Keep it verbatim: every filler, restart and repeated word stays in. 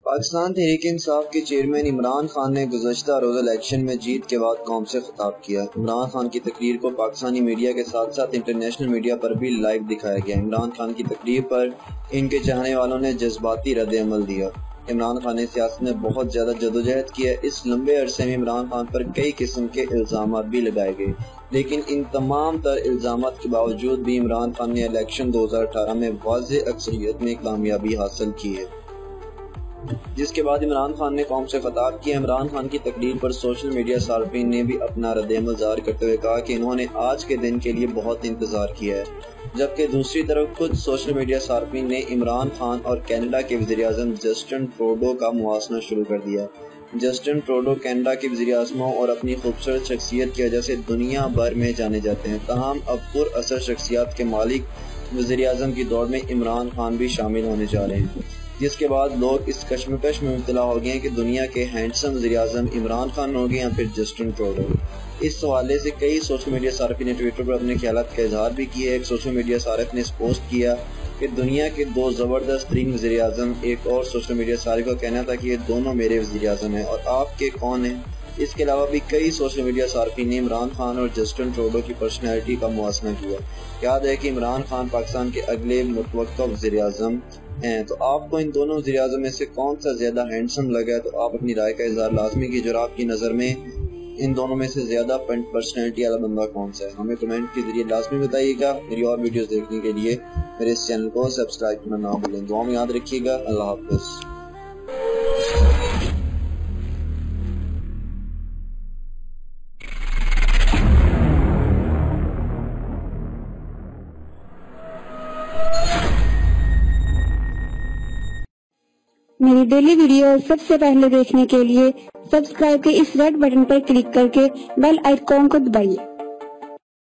پاکستان تحریک انصاف کے چیئرمین عمران خان نے گزشتہ روز الیکشن میں جیت کے بعد قوم سے خطاب کیا۔ عمران خان کی تقریر کو پاکستانی میڈیا کے ساتھ ساتھ انٹرنیشنل میڈیا پر بھی لائیو دکھایا گیا۔ عمران خان کی تقریر پر ان کے چاہنے والوں نے جذباتی رد عمل دیا۔ عمران خان نے سیاست میں بہت زیادہ جدوجہد کی ہے۔ اس لمبے عرصے میں عمران خان پر کئی قسم کے الزامات بھی لگائے گئے، لیکن ان تمام تر الزامات کے باوجود بھی عمران خان نے الیکشن دو ہزار اٹھارہ میں واضح اکثریت میں کامیابی حاصل کی ہے، جس کے بعد عمران خان نے قوم سے خطاب کیا۔ عمران خان کی تقریر پر سوشل میڈیا صارفین نے بھی اپنا رد عمل ظاہر کرتے ہوئے کہا کہ انہوں نے آج کے دن کے لیے بہت انتظار کیا ہے، جبکہ دوسری طرف خود سوشل میڈیا صارفین نے عمران خان اور کینیڈا کے وزیر اعظم جسٹن ٹروڈو کا موازنہ شروع کر دیا۔ جسٹن ٹروڈو کینیڈا کے وزیر اعظموں اور اپنی خوبصورت شخصیت کی وجہ سے دنیا بھر میں جانے جاتے ہیں، تاہم اب پر اثر شخصیات کے مالک وزیر اعظم کی دوڑ میں عمران خان بھی شامل ہونے جا رہے ہیں، جس کے بعد لوگ اس کشمکش میں مبتلا ہو گئے ہیں کہ دنیا کے ہینڈسم وزیر اعظم عمران خان ہو گئے یا پھر جسٹن ٹروڈو۔ اس حوالے سے کئی سوشل میڈیا صارفین نے ٹویٹر پر اپنے خیالات کا اظہار بھی کیا۔ ایک سوشل میڈیا صارف نے اس پوسٹ کیا کہ دنیا کے دو زبردست ترین وزیر اعظم، ایک اور سوشل میڈیا صارف کا کہنا تھا کہ یہ دونوں میرے وزیر اعظم ہیں اور آپ کے کون ہیں۔ اس کے علاوہ بھی کئی سوشل میڈیا صارفین نے عمران خان اور جسٹن ٹروڈو کی پرسنالٹی کا موازنہ کیا۔ یاد ہے کہ عمران خان پاکستان کے اگلے متوقع وزیر اعظم ہیں، تو آپ کو ان دونوں وزیر اعظم میں سے کون سا زیادہ ہینڈسم لگا ہے؟ تو آپ اپنی رائے کا اظہار لازمی کیجیے، اور آپ کی نظر میں ان دونوں میں سے زیادہ پرسنالٹی والا بندہ کون سا ہے؟ ہمیں کمنٹ کے ذریعے لازمی بتائیے گا۔ میری اور ویڈیوز دیکھنے کے لیے میرے اس چینل کو سبسکرائب کرنا نہ بھولیں۔ دعا میں یاد رکھیے گا۔ اللہ حافظ۔ میری ڈیلی ویڈیو سب سے پہلے دیکھنے کے لیے سبسکرائب کے اس ریڈ بٹن پر کلک کر کے بیل آئیکن کو دبائیے۔